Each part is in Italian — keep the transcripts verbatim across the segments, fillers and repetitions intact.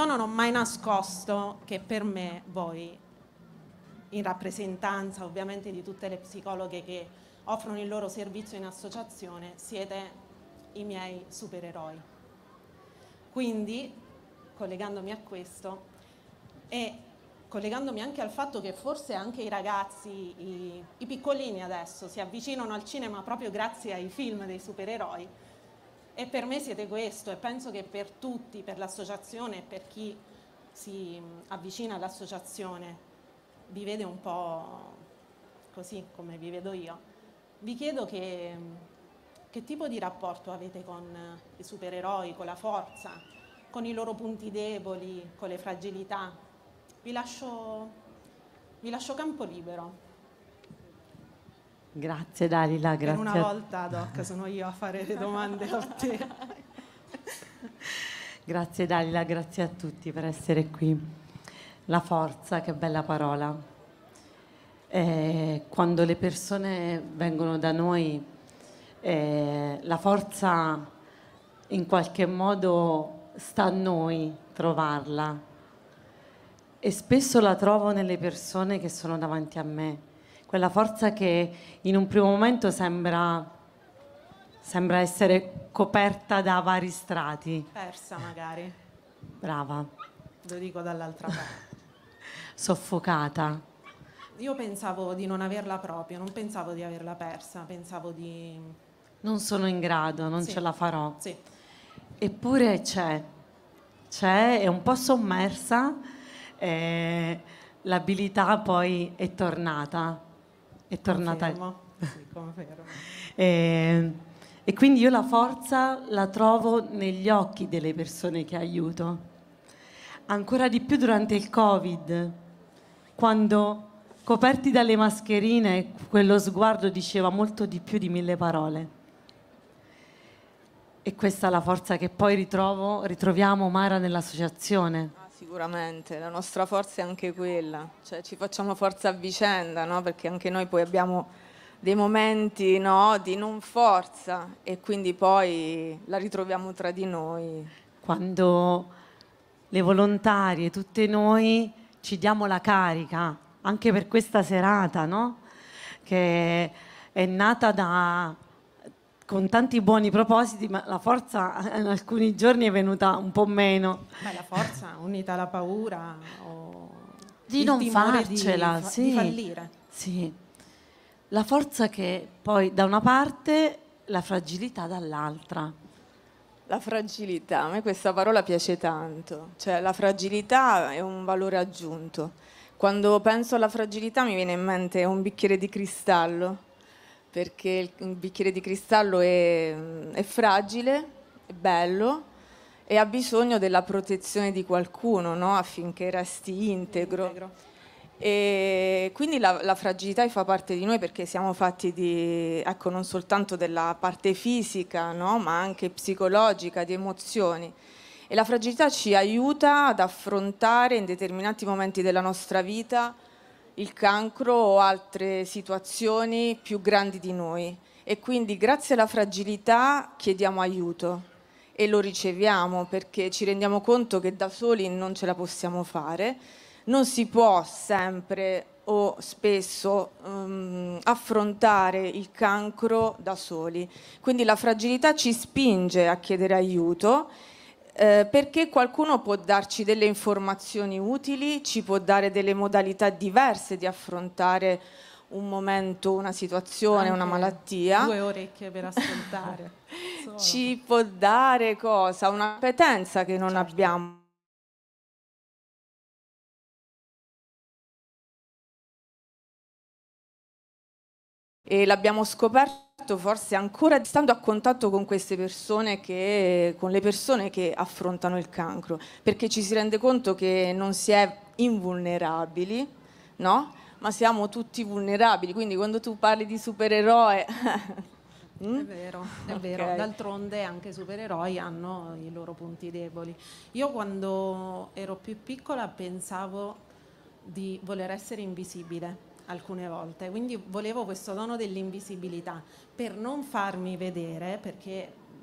non ho mai nascosto che per me voi, in rappresentanza ovviamente di tutte le psicologhe che offrono il loro servizio in associazione, siete i miei supereroi. Quindi, collegandomi a questo e collegandomi anche al fatto che forse anche i ragazzi, i, i piccolini adesso, si avvicinano al cinema proprio grazie ai film dei supereroi, e per me siete questo, e penso che per tutti, per l'associazione e per chi si avvicina all'associazione, vi vede un po' così come vi vedo io. Vi chiedo che, che tipo di rapporto avete con i supereroi, con la forza, con i loro punti deboli, con le fragilità. Vi lascio, vi lascio campo libero. Grazie Dalila, grazie. Per una volta, Doc, sono io a fare le domande a te. Grazie Dalila, grazie a tutti per essere qui. La forza, che bella parola. Eh, quando le persone vengono da noi, eh, la forza in qualche modo sta a noi trovarla, e spesso la trovo nelle persone che sono davanti a me, quella forza che in un primo momento sembra, sembra essere coperta da vari strati. Persa magari. Brava. Lo dico dall'altra parte. Soffocata. Io pensavo di non averla proprio, non pensavo di averla persa, pensavo di... Non sono in grado, non sì. ce la farò. Sì. Eppure c'è, c'è, è un po' sommersa, eh, l'abilità poi è tornata. È tornata. Confermo. Sì, confermo. e, e quindi io la forza la trovo negli occhi delle persone che aiuto. Ancora di più durante il Covid, quando coperti dalle mascherine, quello sguardo diceva molto di più di mille parole. E questa è la forza che poi ritrovo, ritroviamo, Mara, nell'associazione. Ah, sicuramente, la nostra forza è anche quella, cioè ci facciamo forza a vicenda, no? Perché anche noi poi abbiamo dei momenti, no, di non forza, e quindi poi la ritroviamo tra di noi. Quando le volontarie, tutte noi, ci diamo la carica, anche per questa serata, no? Che è nata da... con tanti buoni propositi, ma la forza in alcuni giorni è venuta un po' meno. Beh, la forza unita alla paura o di il non timore farcela, di, fa- sì. di fallire. Sì. La forza che poi da una parte, la fragilità dall'altra. La fragilità, a me questa parola piace tanto, cioè la fragilità è un valore aggiunto. Quando penso alla fragilità mi viene in mente un bicchiere di cristallo, perché il bicchiere di cristallo è, è fragile, è bello e ha bisogno della protezione di qualcuno, no? Affinché resti integro. integro. E quindi la, la fragilità fa parte di noi, perché siamo fatti di, ecco, non soltanto della parte fisica, no? Ma anche psicologica, di emozioni. E la fragilità ci aiuta ad affrontare in determinati momenti della nostra vita il cancro o altre situazioni più grandi di noi, e quindi grazie alla fragilità chiediamo aiuto e lo riceviamo, perché ci rendiamo conto che da soli non ce la possiamo fare, non si può sempre o spesso um, affrontare il cancro da soli, quindi la fragilità ci spinge a chiedere aiuto. Eh, perché qualcuno può darci delle informazioni utili, ci può dare delle modalità diverse di affrontare un momento, una situazione, Anche una malattia. Due orecchie per ascoltare. Ci può dare cosa? Una competenza che non certo. abbiamo. E l'abbiamo scoperto forse ancora stando a contatto con queste persone, che, con le persone che affrontano il cancro, perché ci si rende conto che non si è invulnerabili, no? Ma siamo tutti vulnerabili, quindi quando tu parli di supereroe... mm? È vero, è okay. vero. D'altronde anche i supereroi hanno i loro punti deboli. Io quando ero più piccola pensavo di voler essere invisibile alcune volte, quindi volevo questo dono dell'invisibilità per non farmi vedere, perché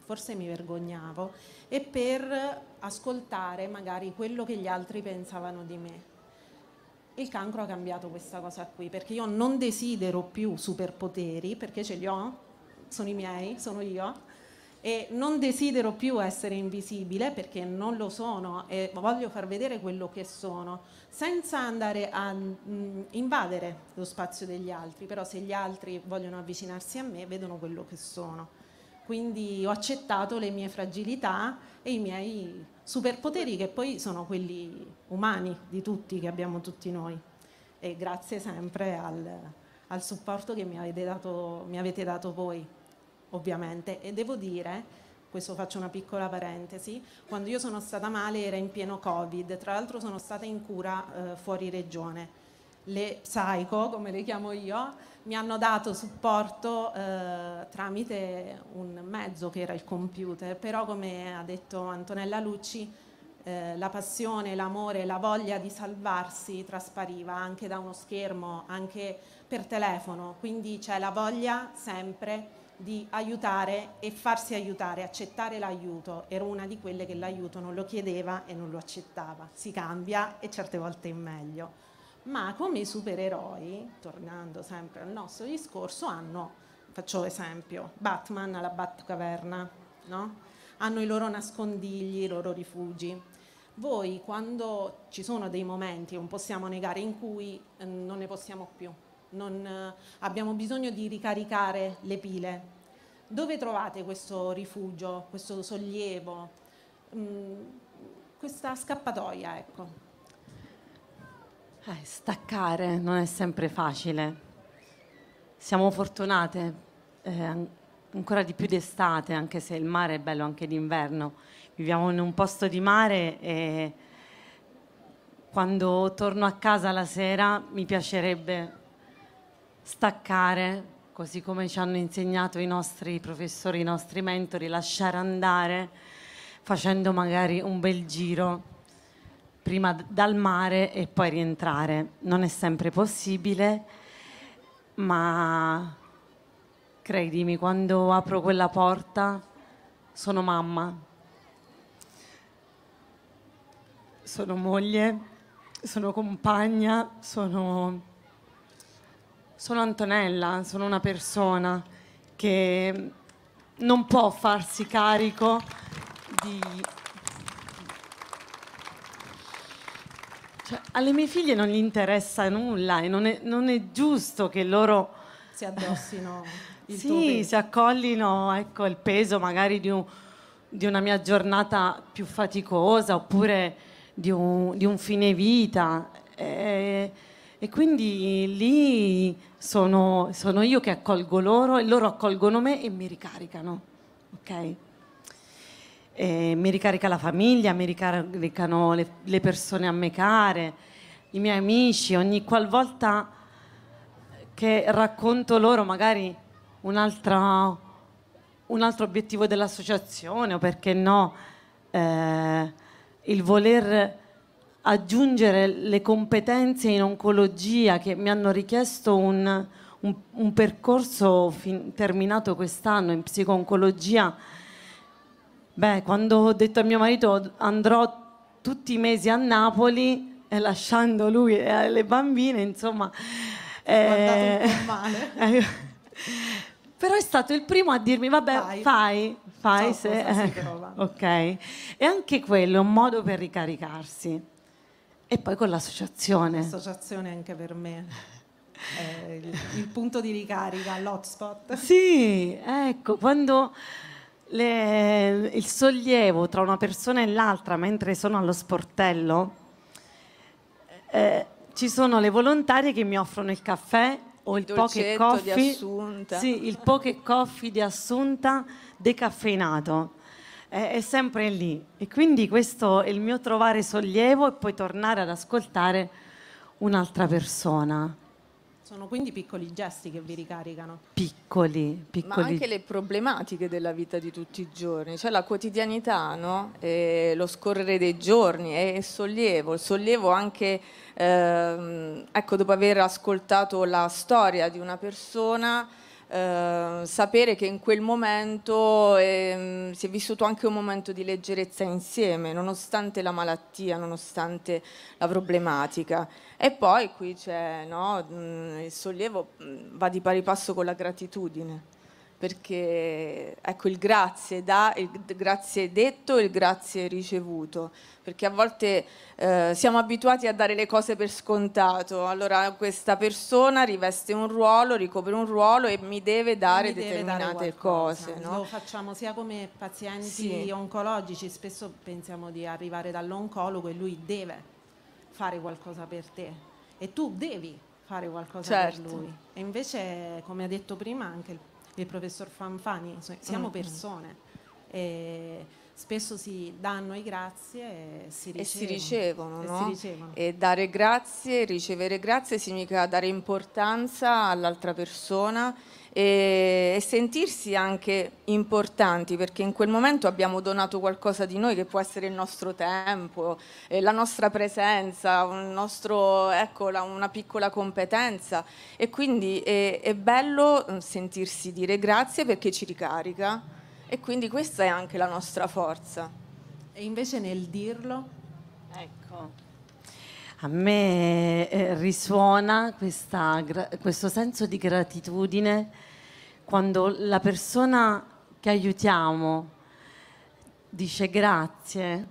forse mi vergognavo, e per ascoltare magari quello che gli altri pensavano di me. Il cancro ha cambiato questa cosa qui, perché io non desidero più superpoteri, perché ce li ho, sono i miei, sono io, e non desidero più essere invisibile, perché non lo sono, e voglio far vedere quello che sono, senza andare a mh, invadere lo spazio degli altri, però se gli altri vogliono avvicinarsi a me, vedono quello che sono. Quindi ho accettato le mie fragilità e i miei superpoteri, che poi sono quelli umani di tutti, che abbiamo tutti noi. E grazie sempre al, al supporto che mi avete dato, mi avete dato voi, ovviamente. E devo dire, questo faccio una piccola parentesi, quando io sono stata male era in pieno Covid, tra l'altro sono stata in cura eh, fuori regione. Le psycho, come le chiamo io, mi hanno dato supporto eh, tramite un mezzo che era il computer, però come ha detto Antonella Lucci, eh, la passione, l'amore, la voglia di salvarsi traspariva anche da uno schermo, anche per telefono, quindi c'è la voglia sempre di aiutare e farsi aiutare, accettare l'aiuto. Ero una di quelle che l'aiuto non lo chiedeva e non lo accettava. Si cambia e certe volte in meglio. Ma come i supereroi, tornando sempre al nostro discorso, hanno, faccio esempio, Batman alla Batcaverna, no? Hanno i loro nascondigli, i loro rifugi. Voi, quando ci sono dei momenti, non possiamo negare, in cui eh, non ne possiamo più, non, eh, abbiamo bisogno di ricaricare le pile, dove trovate questo rifugio, questo sollievo, mh, questa scappatoia, ecco? Eh, staccare non è sempre facile. Siamo fortunate, eh, ancora di più d'estate, anche se il mare è bello anche d'inverno. Viviamo in un posto di mare e quando torno a casa la sera mi piacerebbe staccare, così come ci hanno insegnato i nostri professori, i nostri mentori, lasciare andare, facendo magari un bel giro prima dal mare e poi rientrare. Non è sempre possibile, ma credimi, quando apro quella porta sono mamma, sono moglie, sono compagna, sono, sono Antonella, sono una persona che non può farsi carico di... Cioè, alle mie figlie non gli interessa nulla e non è, non è giusto che loro si addossino il sì, tuo peso. si accollino, ecco, il peso magari di, un, di una mia giornata più faticosa oppure di un, di un fine vita. E, e quindi lì sono, sono io che accolgo loro e loro accolgono me e mi ricaricano, ok? E mi ricarica la famiglia, mi ricaricano le, le persone a me care, i miei amici, ogni qualvolta che racconto loro magari un altro, un altro obiettivo dell'associazione o perché no eh, il voler aggiungere le competenze in oncologia che mi hanno richiesto un, un, un percorso fin, terminato quest'anno in psico-oncologia. Beh, quando ho detto a mio marito andrò tutti i mesi a Napoli e lasciando lui e le bambine, insomma, eh, un po' male. Eh, però è stato il primo a dirmi vabbè, vai, fai, fai so se eh, ok. E anche quello è un modo per ricaricarsi. E poi con l'associazione. L'associazione anche per me è il, il punto di ricarica, l'hotspot. Sì, ecco, quando Le, il sollievo tra una persona e l'altra mentre sono allo sportello, eh, ci sono le volontarie che mi offrono il caffè o il, il pocket coffee di Assunta. Sì, il pocket coffee di Assunta decaffeinato, eh, è sempre lì e quindi questo è il mio trovare sollievo e poi tornare ad ascoltare un'altra persona. Sono quindi piccoli gesti che vi ricaricano. Piccoli, piccoli. Ma anche le problematiche della vita di tutti i giorni, cioè la quotidianità, no? E lo scorrere dei giorni e il sollievo, il sollievo anche, ehm, ecco, dopo aver ascoltato la storia di una persona, eh, sapere che in quel momento eh, si è vissuto anche un momento di leggerezza insieme, nonostante la malattia, nonostante la problematica. E poi qui c'è, no, il sollievo va di pari passo con la gratitudine, perché ecco, il grazie da, il grazie detto e il grazie ricevuto, perché a volte eh, siamo abituati a dare le cose per scontato. Allora questa persona riveste un ruolo, ricopre un ruolo e mi deve dare mi deve determinate dare cose, no? Lo facciamo sia come pazienti sì. oncologici, spesso pensiamo di arrivare dall'oncologo e lui deve fare qualcosa per te e tu devi fare qualcosa certo. per lui. E invece, come ha detto prima anche il il professor Fanfani, siamo persone e spesso si danno i grazie e si ricevono. E si ricevono, e no? si ricevono. E dare grazie, ricevere grazie significa dare importanza all'altra persona e, e sentirsi anche importanti, perché in quel momento abbiamo donato qualcosa di noi, che può essere il nostro tempo, eh, la nostra presenza, un nostro, ecco, la, una piccola competenza, e quindi è, è bello sentirsi dire grazie perché ci ricarica, e quindi questa è anche la nostra forza. E invece nel dirlo, ecco, a me eh, risuona questa, questo senso di gratitudine quando la persona che aiutiamo dice grazie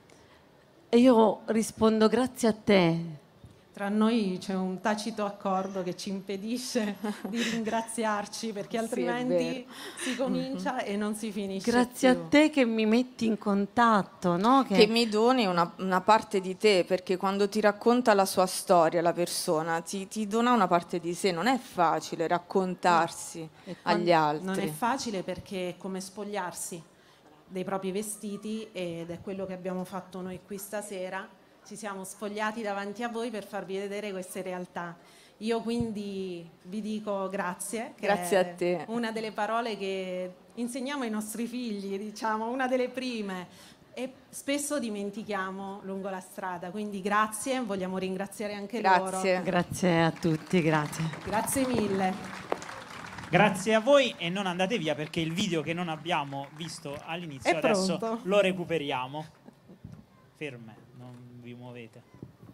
e io rispondo grazie a te. Tra noi c'è un tacito accordo che ci impedisce di ringraziarci, perché altrimenti sì, si comincia mm-hmm. e non si finisce Grazie più. a te che mi metti in contatto, no? Che, che mi doni una, una parte di te, perché quando ti racconta la sua storia la persona ti, ti dona una parte di sé. Non è facile raccontarsi no. agli altri. Non è facile perché è come spogliarsi dei propri vestiti, ed è quello che abbiamo fatto noi qui stasera. Ci siamo sfogliati davanti a voi per farvi vedere queste realtà. Io quindi vi dico grazie. Che grazie a è te. Una delle parole che insegniamo ai nostri figli, diciamo, una delle prime, e spesso dimentichiamo lungo la strada. Quindi grazie, vogliamo ringraziare anche grazie. loro. Grazie a tutti, grazie. Grazie mille. Grazie a voi e non andate via, perché il video che non abbiamo visto all'inizio adesso lo recuperiamo. Ferme. Vi muovete.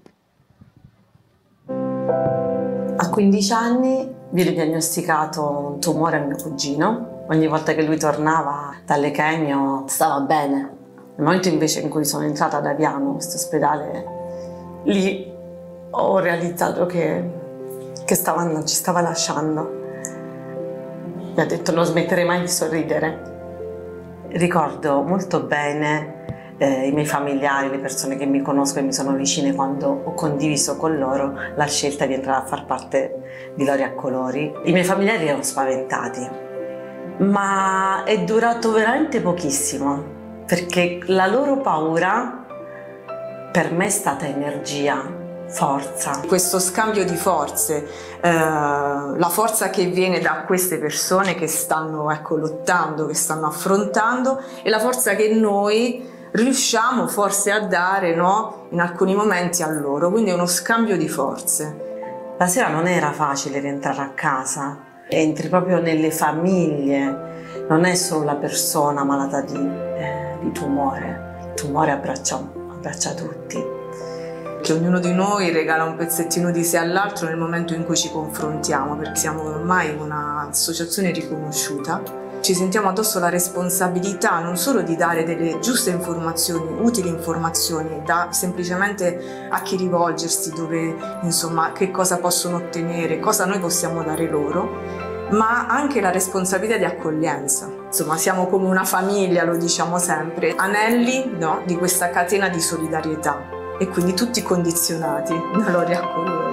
A quindici anni viene diagnosticato un tumore a mio cugino. Ogni volta che lui tornava dalle chemio stava bene. Nel momento invece in cui sono entrata ad Aviano, questo ospedale, lì ho realizzato che, che stava, ci stava lasciando. Mi ha detto: non smetterei mai di sorridere. Ricordo molto bene Eh, i miei familiari, le persone che mi conoscono e mi sono vicine, quando ho condiviso con loro la scelta di entrare a far parte di Lori a Colori. I miei familiari erano spaventati, ma è durato veramente pochissimo, perché la loro paura per me è stata energia, forza. Questo scambio di forze, eh, la forza che viene da queste persone che stanno, ecco, lottando, che stanno affrontando, e la forza che noi riusciamo forse a dare, no, in alcuni momenti a loro, quindi è uno scambio di forze. La sera non era facile rientrare a casa, entri proprio nelle famiglie, non è solo la persona malata di, eh, di tumore, il tumore abbraccia, abbraccia tutti. Che ognuno di noi regala un pezzettino di sé all'altro nel momento in cui ci confrontiamo, perché siamo ormai un'associazione riconosciuta. Ci sentiamo addosso la responsabilità non solo di dare delle giuste informazioni, utili informazioni, da semplicemente a chi rivolgersi, dove, insomma, che cosa possono ottenere, cosa noi possiamo dare loro, ma anche la responsabilità di accoglienza. Insomma, siamo come una famiglia, lo diciamo sempre, anelli, no, di questa catena di solidarietà, e quindi tutti condizionati da Lori a Colori.